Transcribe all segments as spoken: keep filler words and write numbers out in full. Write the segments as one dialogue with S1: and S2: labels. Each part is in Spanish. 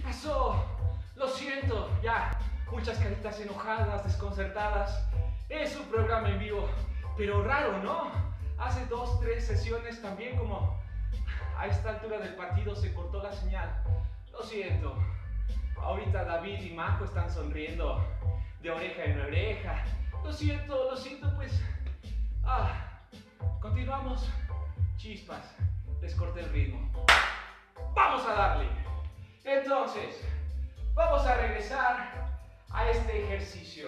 S1: pasó? Lo siento, ya. Muchas caritas enojadas, desconcertadas. Es un programa en vivo, pero raro, ¿no? Hace dos, tres sesiones también como a esta altura del partido se cortó la señal. Lo siento. Ahorita David y Majo están sonriendo de oreja en oreja. Lo siento, lo siento, pues. Ah, continuamos. Chispas, les corté el ritmo. Vamos a darle. Entonces, vamos a regresar a este ejercicio.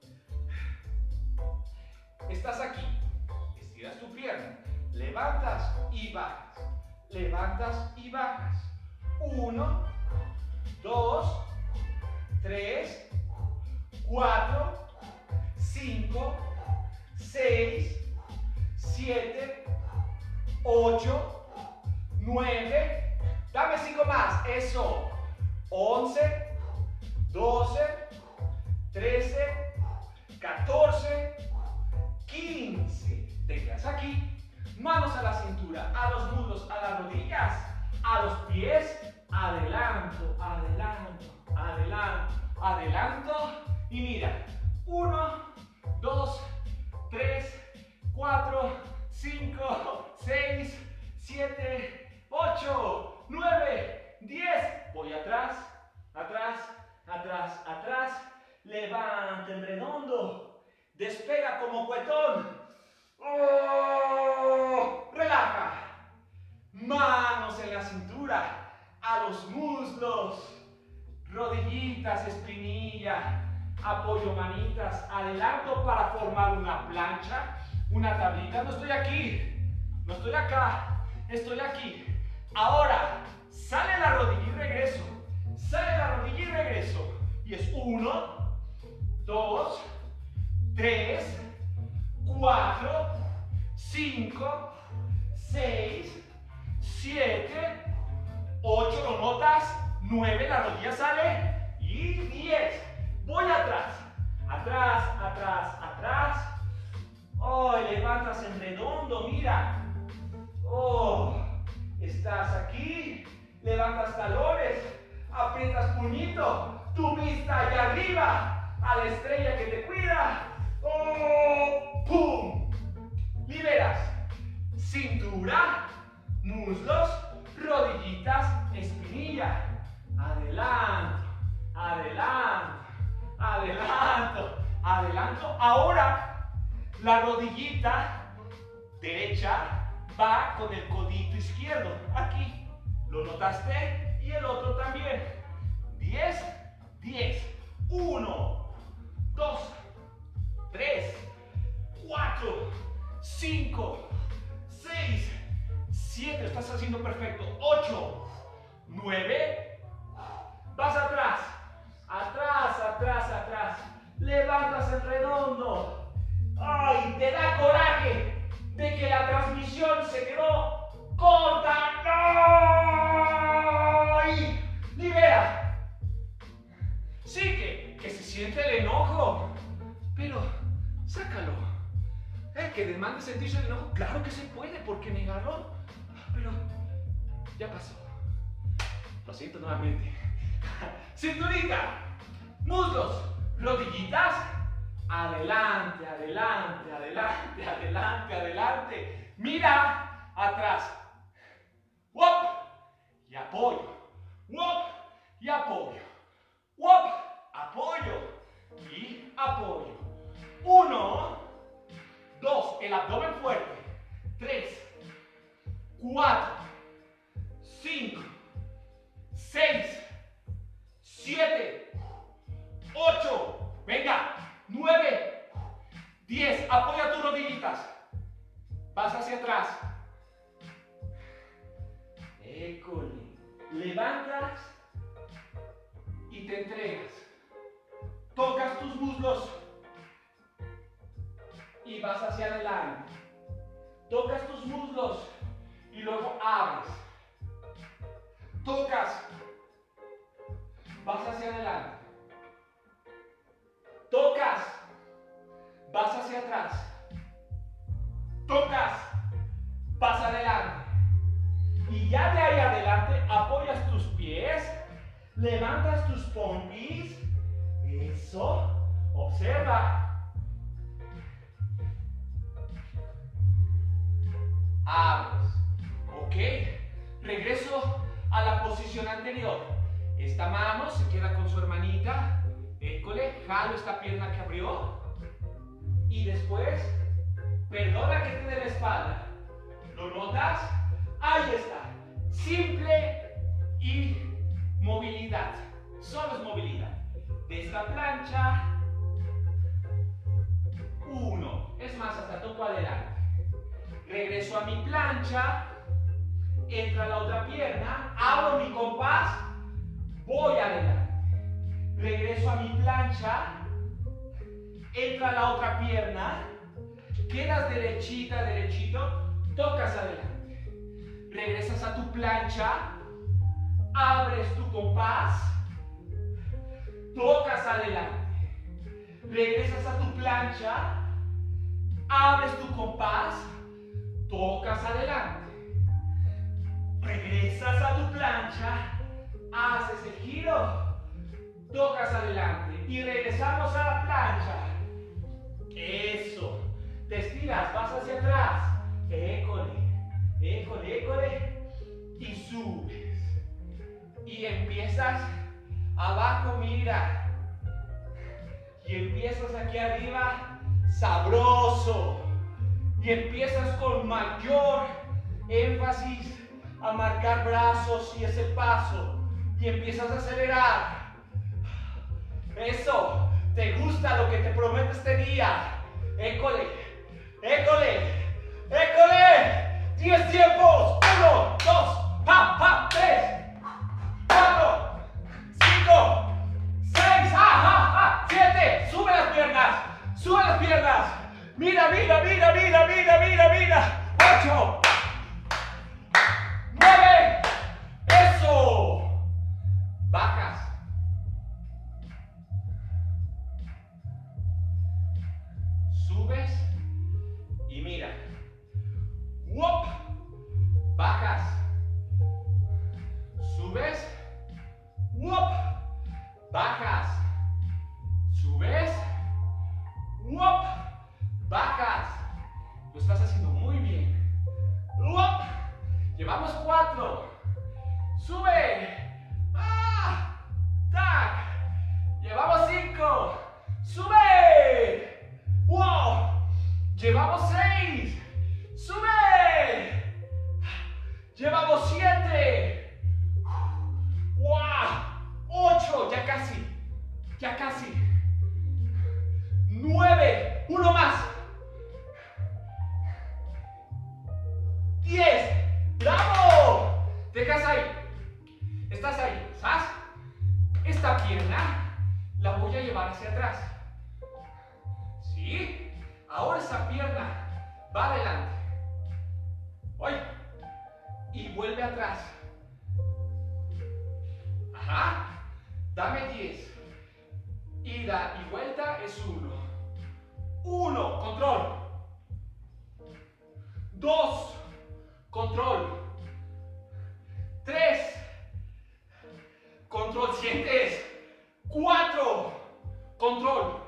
S1: Estás aquí, estiras tu pierna, levantas y bajas, levantas y bajas. Uno, dos, tres, cuatro, cinco, seis, siete, ocho, nueve, dame cinco más, eso, once, doce, trece, catorce, quince, te quedas aquí, manos a la cintura, a los muslos, a las rodillas, a los pies, adelanto, adelanto, adelanto, adelanto, y mira, uno, dos, tres, cuatro, cinco, seis, siete, ocho, nueve, diez, voy atrás, atrás, atrás, atrás, levanta en redondo, despega como cuetón, oh, relaja, manos en la cintura, a los muslos, rodillitas, espinilla, apoyo manitas, adelanto para formar una plancha, una tablita. No estoy aquí, no estoy acá, estoy aquí. Ahora, sale la rodilla y regreso, sale la rodilla y regreso. Y es uno, dos, tres, cuatro, cinco, seis, siete, ocho, ¿lo notas? nueve, la rodilla sale. Y diez. Voy atrás, atrás, atrás, atrás. Oh, levantas en redondo, mira. Oh, estás aquí, levantas talones, aprietas puñito, tu vista allá arriba, a la estrella que te cuida. Oh, pum. Liberas cintura, muslos, rodillitas, espinilla. Adelanto, adelanto, adelanto, adelanto. Ahora la rodillita derecha va con el codito izquierdo. Aquí, ¿lo notaste? Y el otro también. diez, diez. uno, dos, tres, cuatro, cinco, seis, siete. Estás haciendo perfecto. ocho, nueve. Vas atrás, atrás, atrás, atrás. Levantas el redondo. ¡Ay! Te da coraje de que la transmisión se quedó corta. ¡Ay! Libera. Sí que, que se siente el enojo, pero sácalo. ¿Eh? Que demande sentirse el enojo. Claro que se puede, ¿por qué negarlo? Pero ya pasó. Lo siento nuevamente. Cinturita, muslos, rodillitas, adelante, adelante, adelante, adelante, adelante. Mira atrás. Wop y apoyo. Wop y apoyo. Wop, apoyo y apoyo. Uno, dos, el abdomen fuerte. Tres, cuatro, cinco, seis, siete, ocho, venga, nueve, diez, apoya tus rodillitas, vas hacia atrás, école, levantas y te entregas, tocas tus muslos y vas hacia adelante, tocas tus muslos y luego abres, tocas, vas hacia adelante, tocas, vas hacia atrás, tocas, vas adelante, y ya de ahí adelante apoyas tus pies, Levantas tus pompis. Eso. Observa. Abres. Ok. Regreso a la posición anterior. Esta mano se queda con su hermanita. École. Jalo esta pierna que abrió. Y después, perdona que te dé la espalda. ¿Lo notas? Ahí está. Simple y movilidad. Solo es movilidad. De esta plancha, uno. Es más, hasta toco adelante. Regreso a mi plancha. Entra la otra pierna. Abro mi compás. Voy adelante. Regreso a mi plancha. Entra la otra pierna. Quedas derechita, derechito. Tocas adelante. Regresas a tu plancha. Abres tu compás. Tocas adelante. Regresas a tu plancha. Abres tu compás. Tocas adelante. Regresas a tu plancha. Haces el giro. Tocas adelante. Y regresamos a la plancha. Eso. Te estiras, vas hacia atrás. École, école, école. Y subes. Y empiezas abajo, mira. Y empiezas aquí arriba, sabroso. Y empiezas con mayor énfasis a marcar brazos y ese paso. Y empiezas a acelerar. Eso. ¿Te gusta lo que te prometo este día? École, école, école. Diez tiempos. Uno, dos, pa, pa, tres, cuatro, cinco, seis, ah, ah, ah, siete. Sube las piernas, sube las piernas. Mira, mira, mira, mira, mira, mira, mira. Ocho, nueve. Eso. Bajas. Subes y mira. ¡Wop! Bajas. Subes. ¡Wop! Bajas. Subes. ¡Wop! Bajas. Lo estás haciendo muy bien. ¡Wop! Llevamos cuatro. Sube. ¡Ah! ¡Tac! Llevamos cinco. ¡Sube! ¡Wow! Llevamos seis. ¡Sube! Llevamos siete. ¡Wow! Ocho. Ya casi. Ya casi. Nueve. Uno más. Diez. ¡Bravo! Te quedas ahí. Estás ahí. ¿Sabes? Esta pierna la voy a llevar hacia atrás. ¿Sí? Ahora esa pierna va adelante. Oye. Y vuelve atrás. Ajá. Dame diez. Ida y vuelta es uno. Uno. Control. Dos. Control. Tres. Control. Sientes. Cuatro. Control.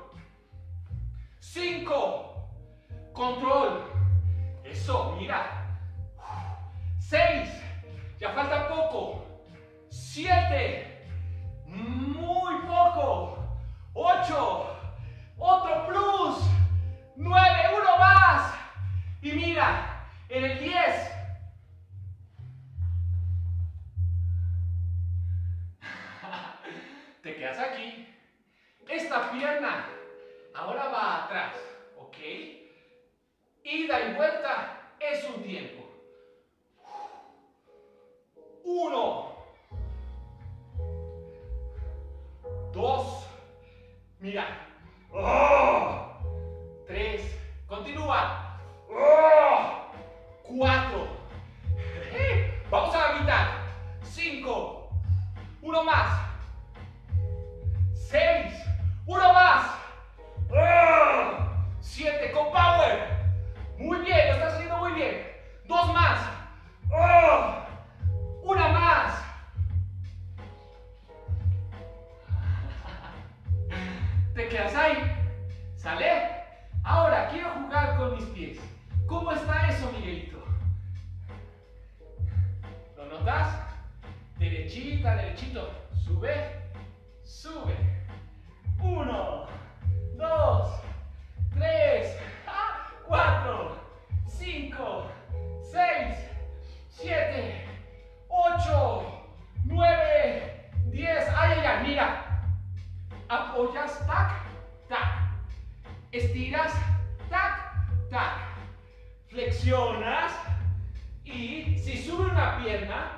S1: Cinco. Control. Eso, mira. Seis. Ya falta poco. Siete. Muy poco. Ocho. Otro plus. Nueve. Uno más. Y mira, en el diez. Te quedas aquí. Esta pierna ahora va atrás, ¿ok? Ida y vuelta es un tiempo. Uno. Dos. Mira. Oh. Tres. Continúa. Oh. Cuatro. Vamos a la mitad. Cinco. Uno más. Seis. Uno más. Oh. Siete. Con power. Muy bien. Lo estás haciendo muy bien. Dos más. Oh. Una más. notas? Derechita, derechito. Sube, sube. Uno, dos, tres, cuatro, cinco, seis, siete, ocho, nueve, diez. Ay, ay, ay, mira. Apoyas, tac, tac. Estiras, tac, tac. Flexionas. Y si sube una pierna,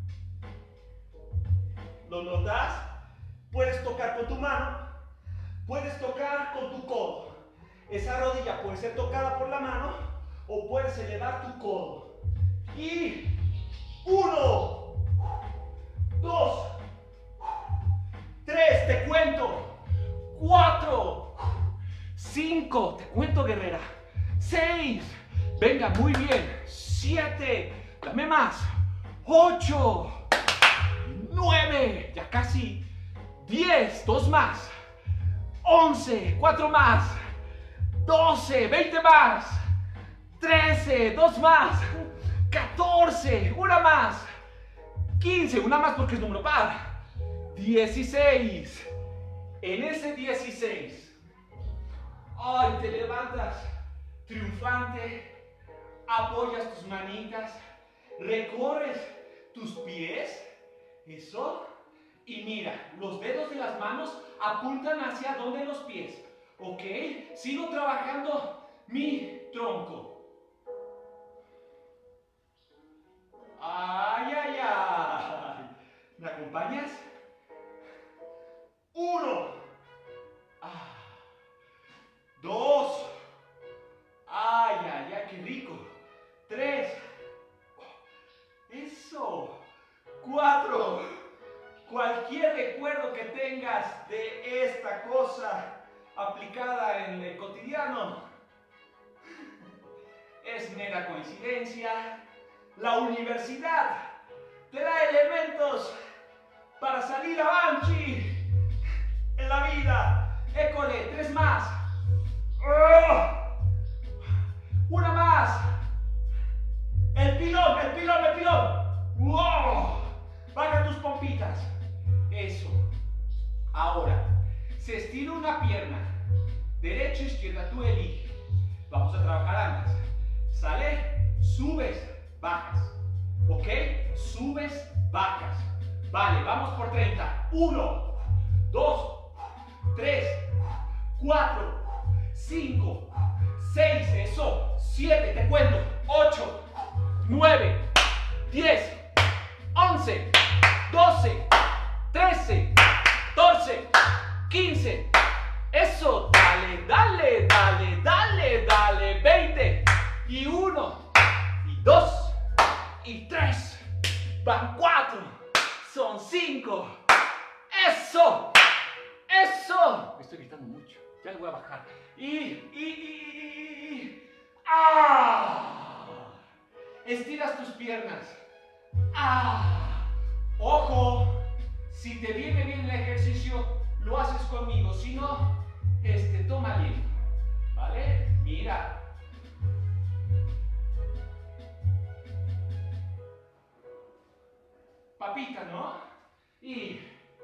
S1: ¿lo notas? Puedes tocar con tu mano, puedes tocar con tu codo. Esa rodilla puede ser tocada por la mano o puedes elevar tu codo. Y uno, dos, tres, te cuento. Cuatro, cinco, te cuento, guerrera. Seis, venga, muy bien. Siete, dame más. Ocho, nueve, ya casi. Diez, dos más. Once, cuatro más. Doce, veinte más. Trece, dos más. Catorce, una más. Quince, una más porque es número par. Dieciséis. En ese dieciséis, ay, te levantas triunfante. Apoyas tus manitas, recorres tus pies, eso, y mira, los dedos de las manos apuntan hacia donde los pies, ¿ok? Sigo trabajando mi tronco. Ay, ay, ay. ¿Me acompañas? Uno. Ah. Dos. Ay, ay, ay, qué rico. Tres. Eso. Cuatro. Cualquier recuerdo que tengas de esta cosa aplicada en el cotidiano es mera coincidencia. La universidad te da elementos para salir avanti en la vida. École, tres más. Una más. El pilón, el pilón, el pilón. ¡Wow! Baja tus pompitas. Eso. Ahora, se estira una pierna. Derecha, izquierda, tú elige. Vamos a trabajar ambas. Sale, subes, bajas. ¿Ok? Subes, bajas. Vale, vamos por treinta. Uno, dos, tres, cuatro, cinco, seis, eso. siete, te cuento. ocho, nueve, diez, once, doce, trece, catorce, quince. Eso, dale, dale, dale, dale, dale. veinte. Y uno, y dos, y tres. Van cuatro. Son cinco. Eso. Eso. Me estoy gritando mucho. Ya le voy a bajar. Y, y, y, y. ¡Ah! Estiras tus piernas. ¡Ah! Ojo. Si te viene bien el ejercicio, lo haces conmigo. Si no, este, toma aliento. ¿Vale? Mira. Papita, ¿no? Y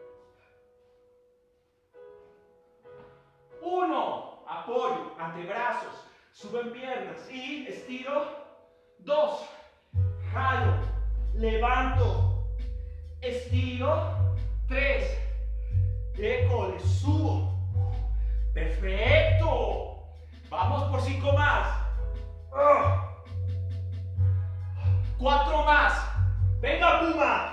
S1: uno, apoyo, antebrazos, suben piernas y estiro. Dos, jalo, levanto, estiro. Tres, école, subo. Perfecto. Vamos por cinco más. Cuatro más. Venga, Puma.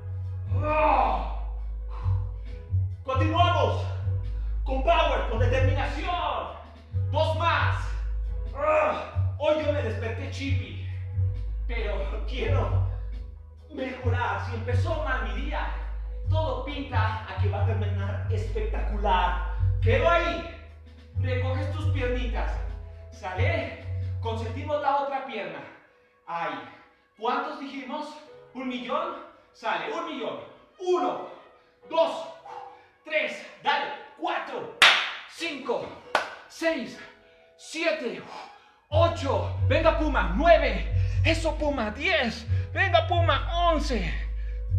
S1: Continuamos con power, con determinación. Dos más. Hoy yo me desperté chippy, pero quiero mejorar. Si empezó mal mi día, todo pinta a que va a terminar espectacular. Quedo ahí. Recoges tus piernitas. Sale. Consentimos la otra pierna. Ahí. ¿Cuántos dijimos? ¿Un millón? Sale, un millón. Uno, dos, tres, dale. Cuatro, cinco, seis, siete, ocho. Venga, Puma. Nueve. Eso, Puma. Diez. Venga, Puma. Once.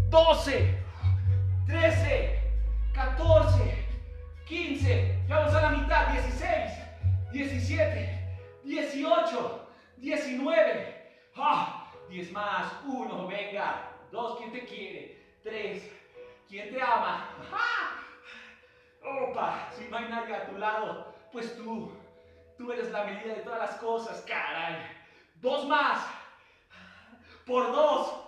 S1: doce, trece, catorce, quince, ya vamos a la mitad, dieciséis, diecisiete, dieciocho, diecinueve, ah, diez más, uno, venga, dos, ¿quién te quiere? tres, ¿quién te ama? ¡Ah! Opa, si no hay nadie a tu lado, pues tú, tú eres la medida de todas las cosas, caray. Dos más, por dos,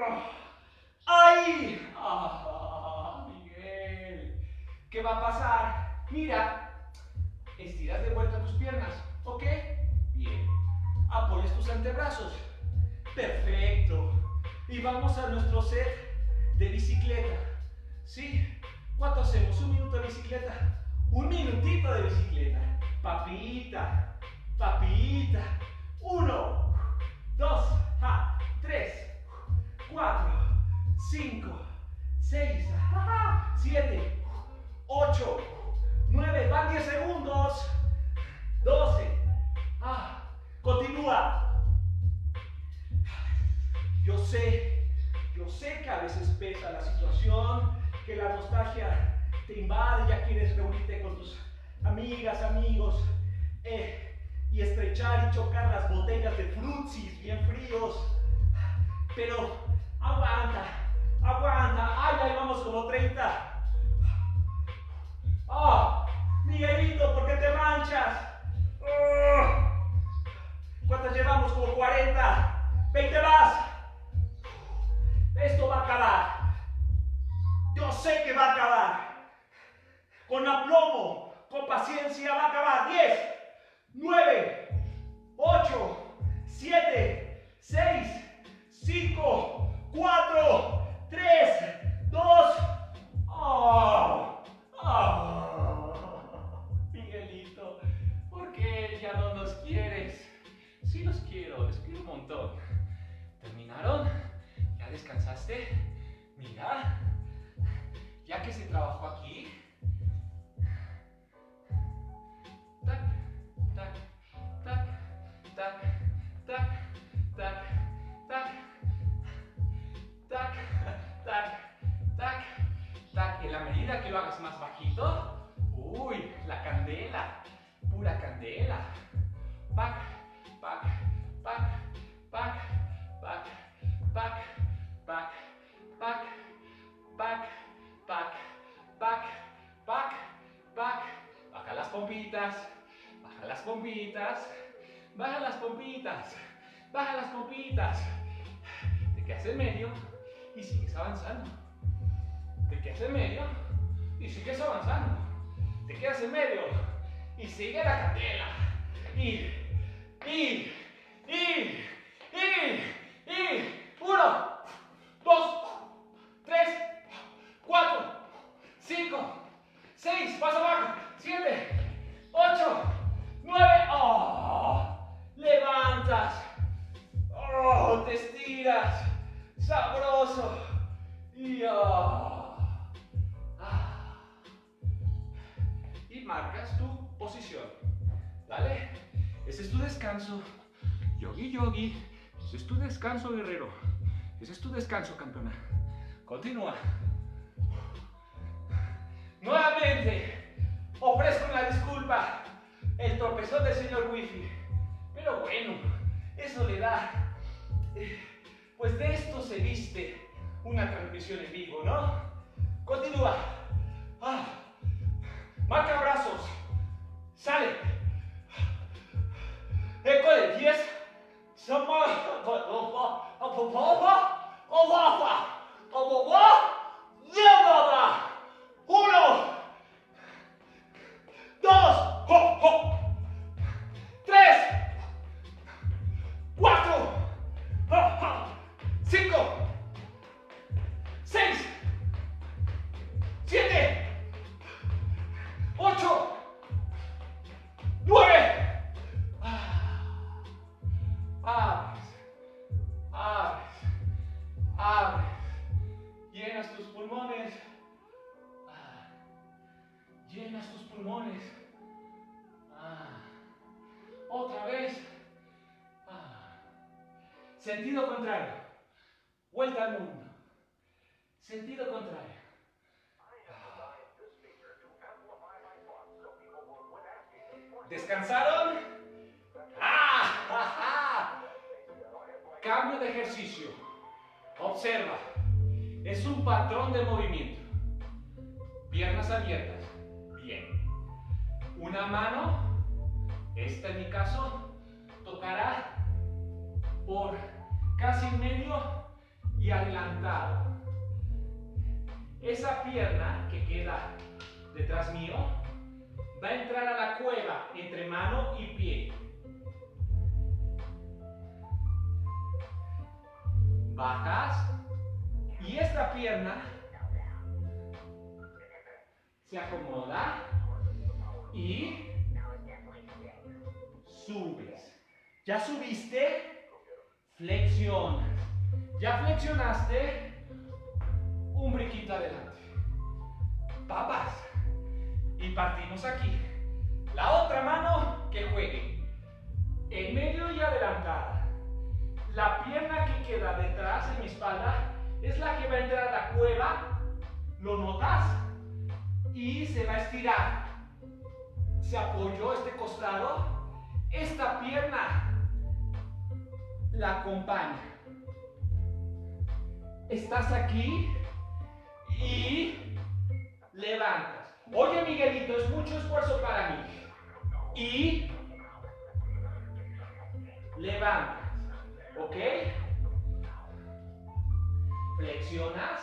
S1: ¡ay! ¡Ah, Miguel! ¿Qué va a pasar? Mira, estiras de vuelta tus piernas, ¿ok? Bien. Apoyas tus antebrazos. Perfecto. Y vamos a nuestro set de bicicleta. ¿Sí? ¿Cuánto hacemos? ¿Un minuto de bicicleta? Un minutito de bicicleta. Papita, papita. Uno, dos, ja, tres, cuatro, cinco, seis, siete, ocho, nueve, van diez segundos, doce, ah, continúa. Yo sé, yo sé que a veces pesa la situación, que la nostalgia te invade, ya quieres reunirte con tus amigas, amigos, eh, y estrechar y chocar las botellas de frutsis bien fríos, pero aguanta, aguanta, ay, ahí vamos como treinta. ¡Oh! Miguelito, ¿por qué te manchas? Oh. ¿Cuántas llevamos? Como cuarenta. veinte más. Esto va a acabar. Yo sé que va a acabar. Con aplomo, con paciencia va a acabar. diez, nueve, ocho, siete, seis, cinco, cuatro, tres, dos. Oh. Oh, Miguelito, ¿por qué ya no nos quieres? Sí los quiero, les quiero un montón. ¿Terminaron? ¿Ya descansaste? Mira, ya que se trabajó aquí. Tac, tac, tac, tac, tac, tac, tac, tac, tac, tac. Tac, en la medida que lo hagas más bajito, uy, la candela, pura candela. Pac, pac, pac, pac, pac, pac, pac, pac, pac, pac, pac, pac, pac. Baja las pompitas, baja las pompitas, baja las pompitas, baja las pompitas. Te quedas en medio y sigues avanzando. Te quedas en medio y sigues avanzando. Te quedas en medio y sigue la candela. Y, y, y, y, y. Uno, dos, tres, cuatro, cinco, seis, paso abajo, siete, ocho, nueve. Oh, levantas. Oh, te estiras. Sabroso. Y oh. Y marcas tu posición, ¿vale? Ese es tu descanso, yogi yogi. Ese es tu descanso, guerrero. Ese es tu descanso, campeona. Continúa. Nuevamente, ofrezco una disculpa. El tropezón del señor Wifi. Pero bueno, eso le da. Eh, pues de esto se viste una transmisión en vivo, ¿no? Continúa. Ah. Marca brazos. Sale. Eco de diez. Uno. Dos. Tres. Cuatro. Cinco. Seis. Siete. Ocho. Nueve. Abres. Abres. Abres. Llenas tus pulmones. Llenas tus pulmones. Otra vez. Sentido contrario. Vuelta al mundo. Sentido contrario. ¿Descansaron? ¡Ah! ¡Ja, ja! Cambio de ejercicio. Observa. Es un patrón de movimiento. Piernas abiertas. Bien. Una mano, esta en mi caso, tocará por casi medio y adelantado. Esa pierna que queda detrás mío va a entrar a la cueva entre mano y pie. Bajas y esta pierna se acomoda y subes. ¿Ya subiste? Flexionas. ¿Ya flexionaste? Un brinquito adelante. Papas. Y partimos aquí. La otra mano que juegue. En medio y adelantada. La pierna que queda detrás de mi espalda es la que va a entrar a la cueva. ¿Lo notas? Y se va a estirar. Se apoyó este costado. Esta pierna la acompaña. Estás aquí y levantas. Oye, Miguelito, es mucho esfuerzo para mí. Y levantas. ¿Ok? Flexionas.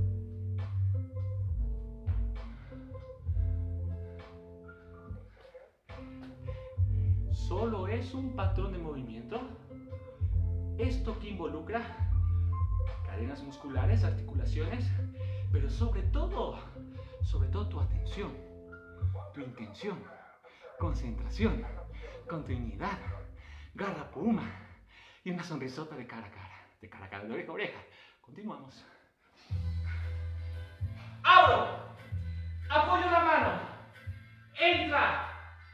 S1: Solo es un patrón de movimiento. Esto que involucra cadenas musculares, articulaciones, pero sobre todo, sobre todo tu atención, tu intención, concentración, continuidad, garra puma y una sonrisota de cara a cara, de cara a cara, de oreja a oreja. Continuamos. Abro, apoyo la mano, entra,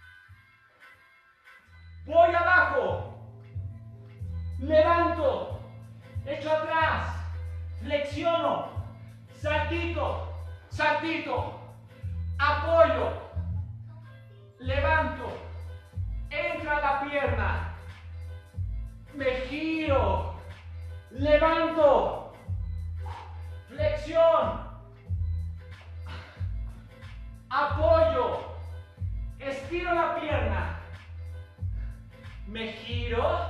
S1: voy abajo, levanto, echo atrás, flexiono, saltito, saltito, apoyo, levanto, entra la pierna, me giro, levanto, flexión, apoyo, estiro la pierna, me giro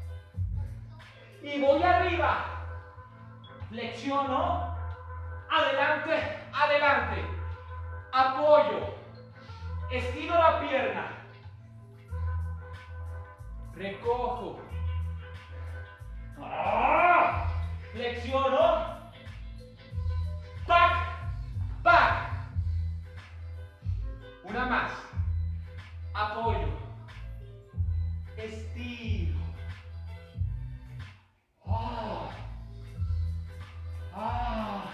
S1: y voy arriba, flexiono, adelante, adelante, apoyo, estiro la pierna, recojo, ¡ah! Flexiono, back, back, una más, apoyo, estiro, ah, ah,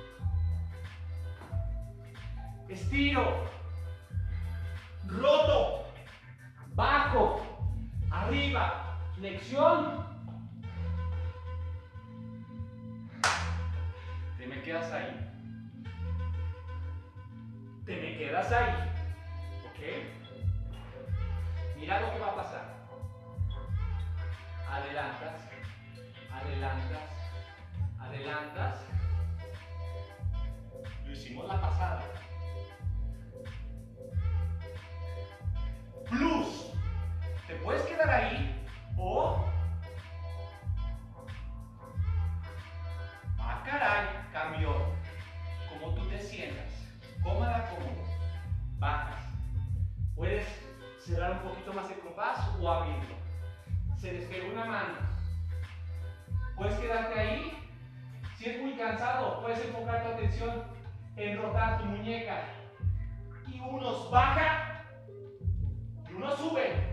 S1: estiro, roto, bajo, arriba, flexión. Te me quedas ahí. Te me quedas ahí. ¿Ok? Mira lo que va a pasar. Adelantas, adelantas, adelantas. Lo hicimos la pasada. Plus. Te puedes quedar ahí o... Ah, caray, cambió. Como tú te sientas. Cómoda, cómodo. Bajas. Puedes cerrar un poquito más el compás o abrirlo. Se despegó una mano. Puedes quedarte ahí. Si es muy cansado, puedes enfocar tu atención en rotar tu muñeca. Y unos baja y unos sube.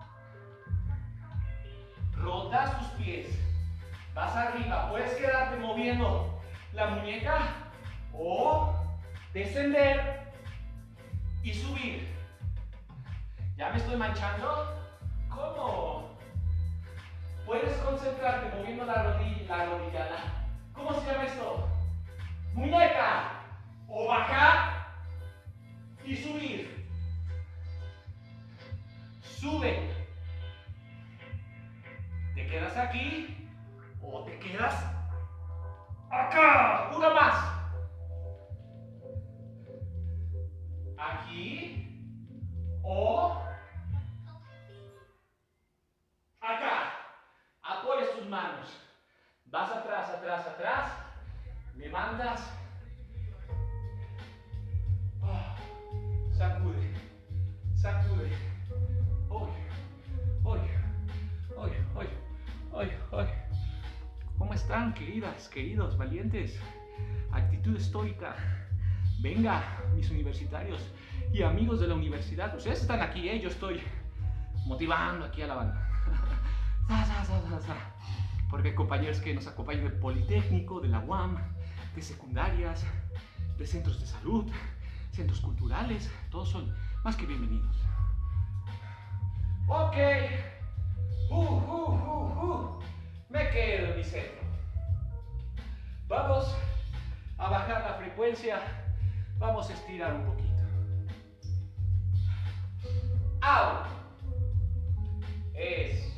S1: Rotas tus pies. Vas arriba. Puedes quedarte moviendo la muñeca o descender y subir. ¿Ya me estoy manchando? ¿Cómo? Puedes concentrarte moviendo la rodilla, la rodilla. La, ¿cómo se llama esto? Muñeca. atrás. Oh, sacude, sacude. Hoy, hoy, hoy, hoy, hoy, hoy. ¿Cómo están, queridas, queridos, valientes? Actitud estoica. Venga, mis universitarios y amigos de la universidad. Ustedes están aquí, ¿eh? Yo estoy motivando aquí a la banda. Porque hay compañeros que nos acompañan del Politécnico, de la U A M, de secundarias, de centros de salud, centros culturales. Todos son más que bienvenidos. Ok. Uh, uh, uh, uh. Me quedo en mi centro. Vamos a bajar la frecuencia. Vamos a estirar un poquito. Out. Es.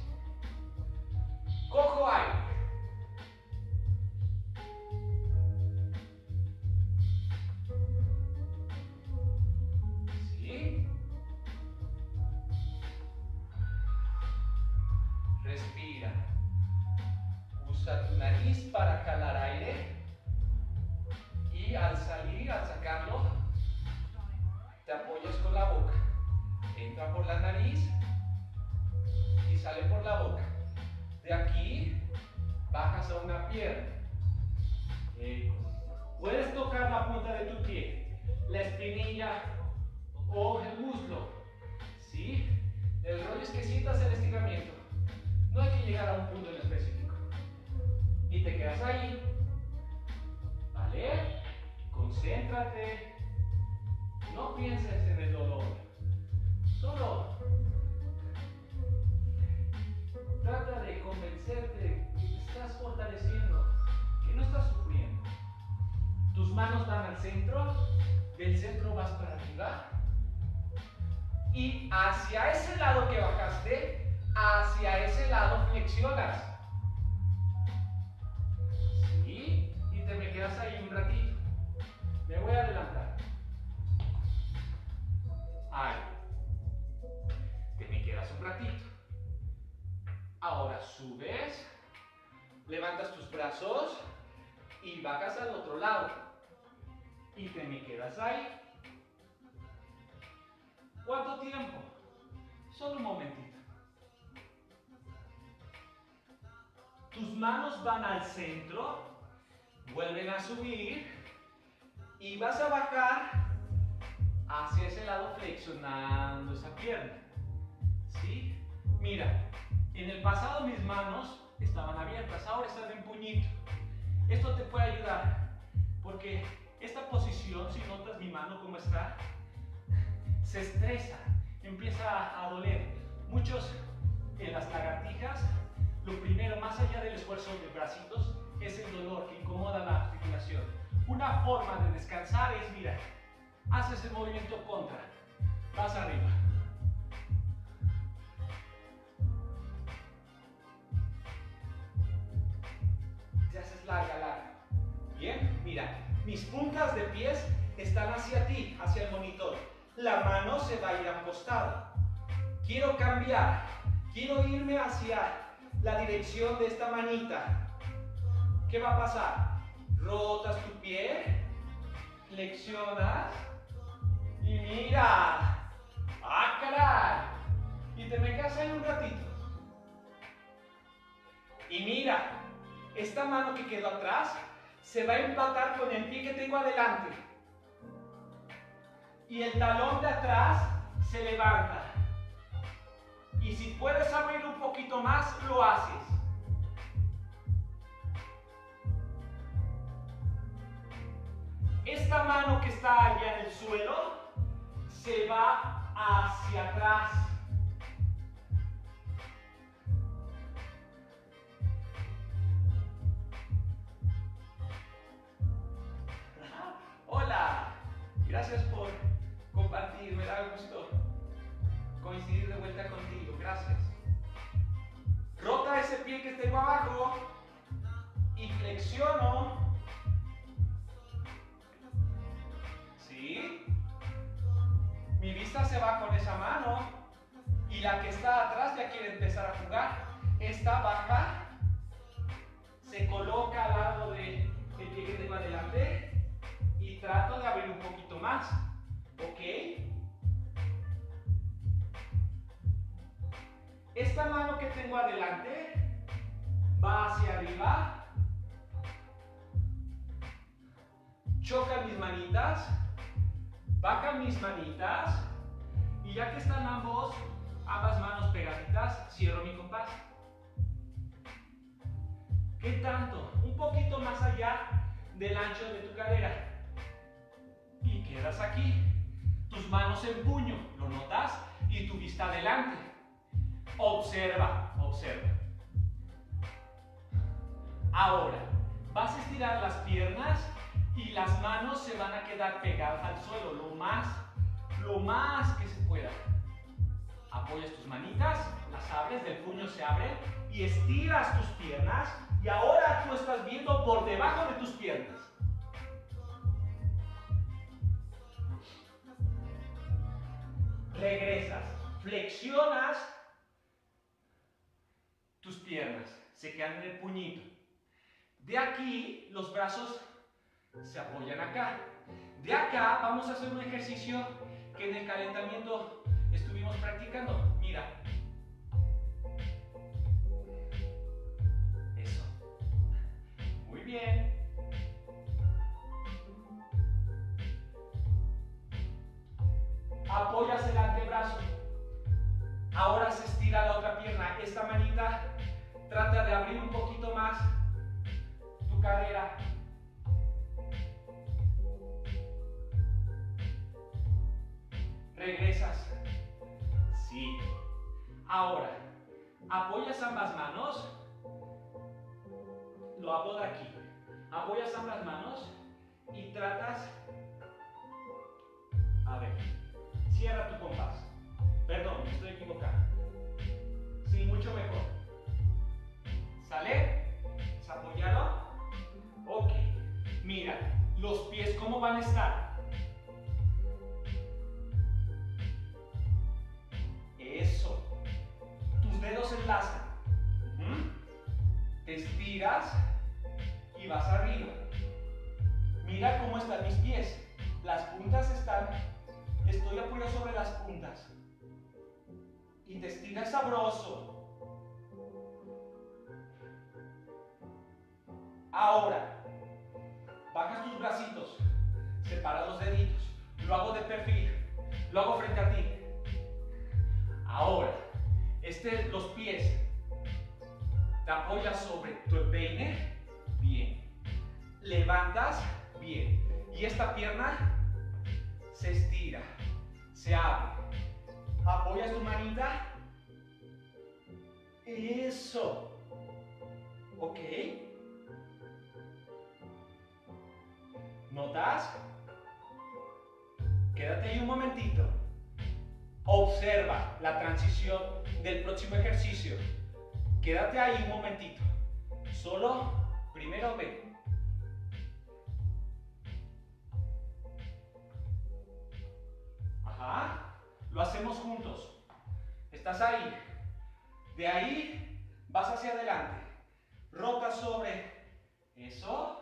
S1: Cojo aire. ¿Sí? Respira. Usa tu nariz para jalar aire. Y al salir, al sacarlo, te apoyas con la boca. Entra por la nariz y sale por la boca. De aquí, bajas a una pierna. Eh, puedes tocar la punta de tu pie, la espinilla o el muslo. ¿Sí? El rollo es que sientas el estiramiento. No hay que llegar a un punto en específico. Y te quedas ahí. ¿Vale? Concéntrate. No pienses en el dolor. Solo trata de convencerte que te estás fortaleciendo, que no estás sufriendo. Tus manos van al centro, del centro vas para arriba y hacia ese lado que bajaste, hacia ese lado flexionas. ¿Sí? Y te me quedas ahí un ratito. Me voy a adelantar. Ahí. Te me quedas un ratito. Ahora subes, levantas tus brazos y bajas al otro lado. Y te me quedas ahí. ¿Cuánto tiempo? Solo un momentito. Tus manos van al centro, vuelven a subir y vas a bajar hacia ese lado flexionando esa pierna. ¿Sí? Mira. En el pasado mis manos estaban abiertas, ahora están en puñito. Esto te puede ayudar porque esta posición, si notas mi mano como está, se estresa, empieza a doler. Muchos en las lagartijas, lo primero, más allá del esfuerzo de bracitos, es el dolor que incomoda la articulación. Una forma de descansar es, mira, haces el movimiento contra, vas arriba. Larga, larga. Bien, mira, mis puntas de pies están hacia ti, hacia el monitor. La mano se va a ir acostada. Quiero cambiar, quiero irme hacia la dirección de esta manita. ¿Qué va a pasar? Rotas tu pie, flexionas y mira. ¡Ah, caray! Y te me quedas ahí un ratito. Y mira. Esta mano que quedó atrás se va a empatar con el pie que tengo adelante. Y el talón de atrás se levanta. Y si puedes abrir un poquito más, lo haces. Esta mano que está allá en el suelo se va hacia atrás. Hola, gracias por compartir, me da gusto coincidir de vuelta contigo, gracias. Rota ese pie que tengo abajo y flexiono. ¿Sí? Mi vista se va con esa mano y la que está atrás ya quiere empezar a jugar. Esta baja, se coloca al lado del pie que tengo adelante. trato de abrir un poquito más. ¿Ok? Esta mano que tengo adelante va hacia arriba. Chocan mis manitas. Bajan mis manitas. Y ya que están ambos, ambas manos pegaditas, cierro mi compás. ¿Qué tanto? Un poquito más allá del ancho de tu cadera. Y quedas aquí. Tus manos en puño, ¿lo notas? Y tu vista adelante. Observa, observa. Ahora, vas a estirar las piernas y las manos se van a quedar pegadas al suelo, lo más, lo más que se pueda. Apoyas tus manitas, las abres, del puño se abre y estiras tus piernas y ahora tú estás viendo por debajo de tus piernas. Regresas, flexionas tus piernas, se quedan en el puñito. De aquí los brazos se apoyan acá. De acá vamos a hacer un ejercicio que en el calentamiento estuvimos practicando. Mira. Eso. Muy bien. Apoyas el antebrazo. Ahora se estira la otra pierna. Esta manita trata de abrir un poquito más tu cadera. Regresas. Sí. Ahora, apoyas ambas manos. Lo hago de aquí. Apoyas ambas manos y tratas. A ver. Cierra tu compás. Perdón, me estoy equivocando. Sí, mucho mejor. ¿Sale? ¿Se apoyaron? Ok. Mira, los pies, ¿cómo van a estar? Eso. Tus dedos se enlazan. Uh-huh. Te estiras y vas arriba. Mira cómo están mis pies. Las puntas están... Estoy apoyado sobre las puntas. Y te estiras sabroso. Ahora, bajas tus bracitos, separa los deditos. Lo hago de perfil. Lo hago frente a ti. Ahora, este, los pies, te apoyas sobre tu empeine, bien. Levantas, bien. Y esta pierna se estira, se abre. Apoyas tu manita. Eso. ¿Ok? ¿Notas? Quédate ahí un momentito. Observa la transición del próximo ejercicio. Quédate ahí un momentito. Solo, primero ve. Ajá. Lo hacemos juntos. Estás ahí. De ahí vas hacia adelante. Rotas sobre. Eso.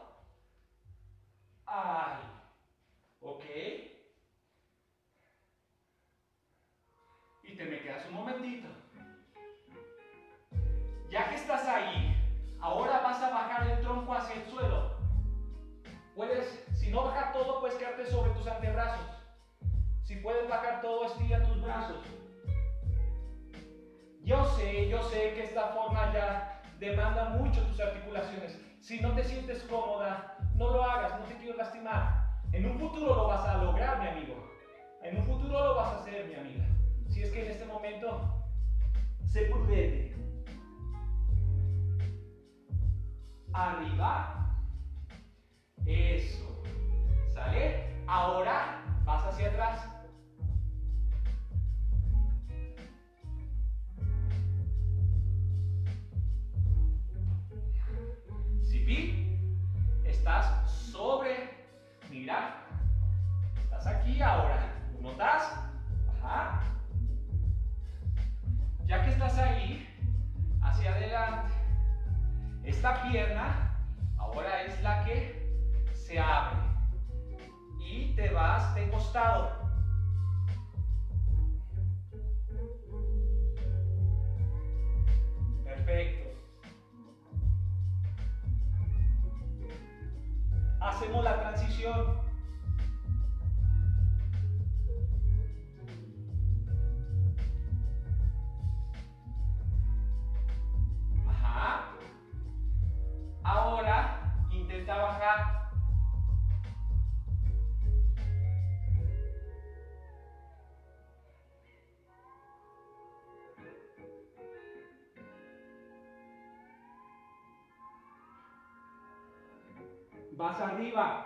S1: Ay. Ok. Y te me quedas un momentito. Ya que estás ahí, ahora vas a bajar el tronco hacia el suelo. Puedes, si no bajar todo, puedes quedarte sobre tus antebrazos. Si puedes bajar todo, estira tus brazos. Yo sé, yo sé que esta forma ya demanda mucho tus articulaciones. Si no te sientes cómoda, no lo hagas, no te quiero lastimar. En un futuro lo vas a lograr, mi amigo. En un futuro lo vas a hacer, mi amiga. Si es que en este momento se puede. Arriba. Eso. ¿Sale? Ahora vas hacia atrás. ¿Sí? Estás sobre. Mira. Estás aquí ahora. ¿Notas? Ajá. Ya que estás ahí, hacia adelante. Esta pierna ahora es la que se abre vas de costado. Perfecto. Hacemos la transición. Ajá. Ahora intenta bajar. Vas arriba.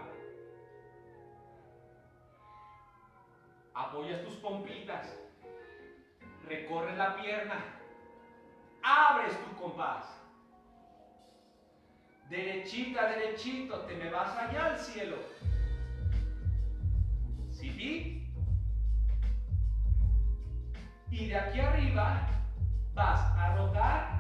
S1: Apoyas tus pompitas. Recorres la pierna. Abres tu compás. Derechita, derechito, te me vas allá al cielo. ¿Sí? Y de aquí arriba vas a rodar,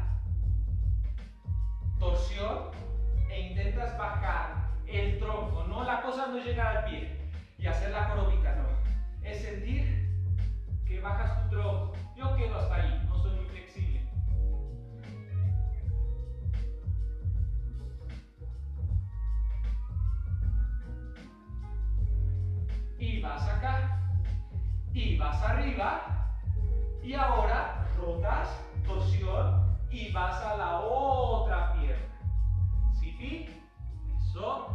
S1: torsión, e intentas bajar el tronco. No, la cosa no es llegar al pie y hacer la jorobita, no. Es sentir que bajas tu tronco. Yo quedo hasta ahí, no soy muy flexible. Y vas acá, y vas arriba, y ahora rotas, torsión, y vas a la otra pierna. ¿Sí? Eso.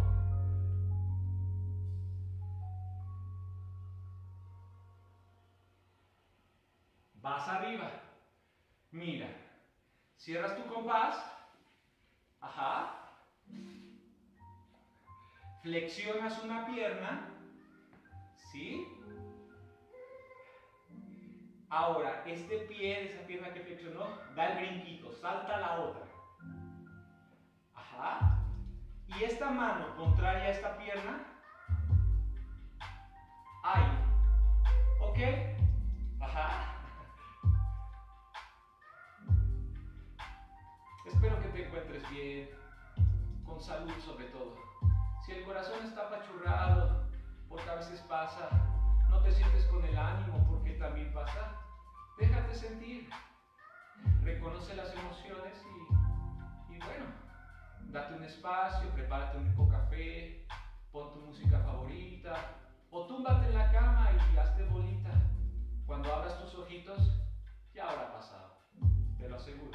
S1: Vas arriba. Mira. Cierras tu compás. Ajá. Flexionas una pierna. ¿Sí? Ahora, este pie de esa pierna que flexionó, da el brinquito, salta a la otra. Ajá. Y esta mano contraria a esta pierna, ahí. ¿Ok? Ajá. Espero que te encuentres bien, con salud sobre todo. Si el corazón está apachurrado, porque a veces pasa, no te sientes con el ánimo, porque también pasa, déjate sentir. Reconoce las emociones y, y bueno, date un espacio, prepárate un rico café, pon tu música favorita, o túmbate en la cama y hazte bolita. Cuando abras tus ojitos, ya habrá pasado, te lo aseguro.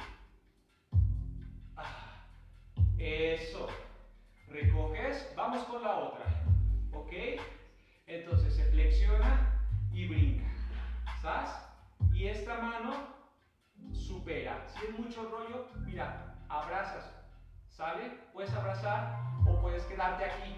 S1: Ah, eso. Recoges, vamos con la otra, ¿ok? Entonces se flexiona y brinca, ¿sabes? Y esta mano supera. Si es mucho rollo, mira, abrazas, ¿sale? Puedes abrazar o puedes quedarte aquí.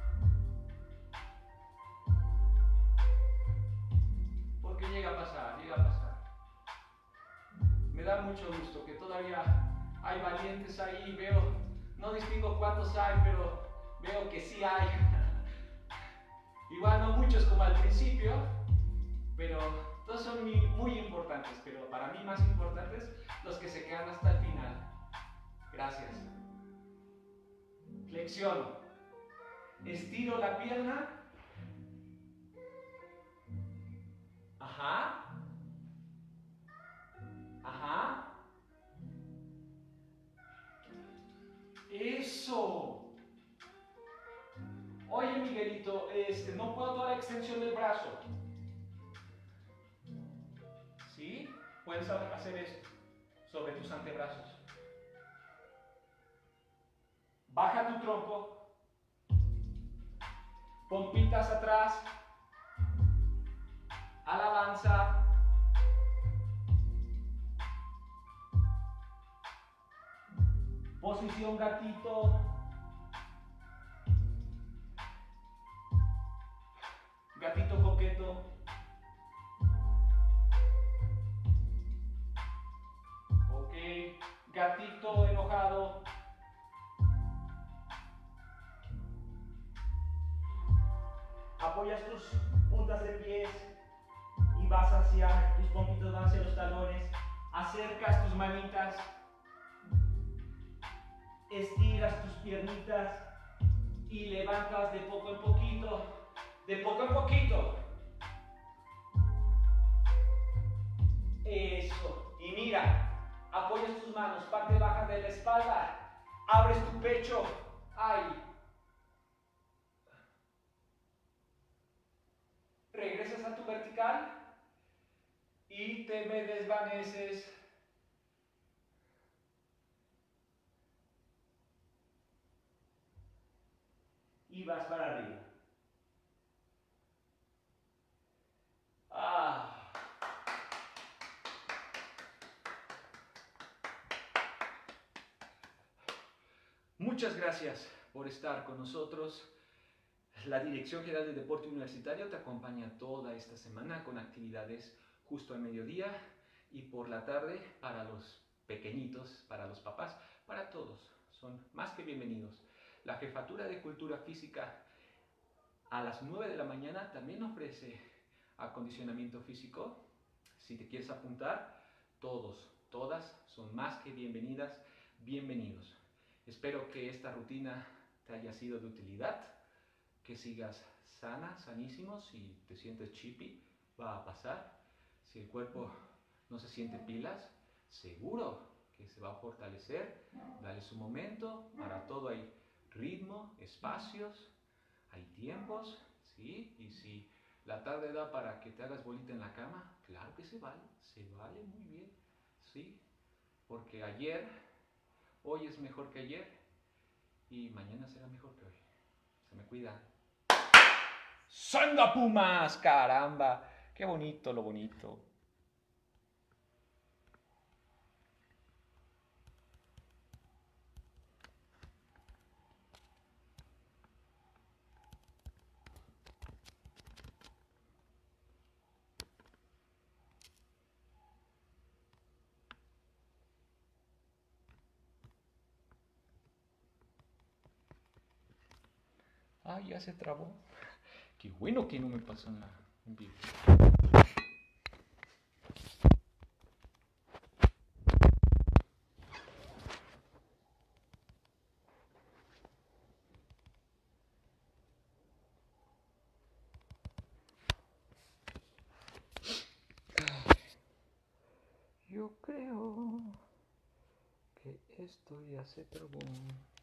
S1: Porque llega a pasar, llega a pasar. Me da mucho gusto que todavía hay valientes ahí, veo, no distingo cuántos hay, pero veo que sí hay. Igual no muchos como al principio, pero todos son muy, muy importantes, pero para mí más importantes los que se quedan hasta el final. Gracias. Flexiono. Estiro la pierna. Ajá. Ajá. Eso. Oye, Miguelito, este, no puedo toda la extensión del brazo. ¿Sí? Puedes hacer esto sobre tus antebrazos. Baja tu tronco. Pompitas atrás. Alabanza. Posición gatito. Gatito coqueto. Ok. Gatito enojado. Apoyas tus puntas de pies y vas hacia, tus pompitos van hacia los talones. Acercas tus manitas. Estiras tus piernitas y levantas de poco en poquito. De poco en poquito. Abres tu pecho. Ay. Regresas a tu vertical y te me desvaneces. Y vas para arriba. Ah. Muchas gracias por estar con nosotros. La Dirección General de Deporte Universitario te acompaña toda esta semana con actividades justo al mediodía y por la tarde para los pequeñitos, para los papás, para todos. Son más que bienvenidos. La Jefatura de Cultura Física a las nueve de la mañana también ofrece acondicionamiento físico. Si te quieres apuntar, todos, todas son más que bienvenidas, bienvenidos. Espero que esta rutina te haya sido de utilidad, que sigas sana, sanísimo. Si te sientes chippy, va a pasar. Si el cuerpo no se siente pilas, seguro que se va a fortalecer. Dale su momento, para todo hay ritmo, espacios, hay tiempos, ¿sí? Y si la tarde da para que te hagas bolita en la cama, claro que se vale, se vale muy bien, ¿sí? Porque ayer, hoy es mejor que ayer y mañana será mejor que hoy. Se me cuida. ¡Sanga Pumas! ¡Caramba! ¡Qué bonito lo bonito! Ah, ya se trabó. Qué bueno que no me pasó en la en vivo. Yo creo que esto ya se trabó.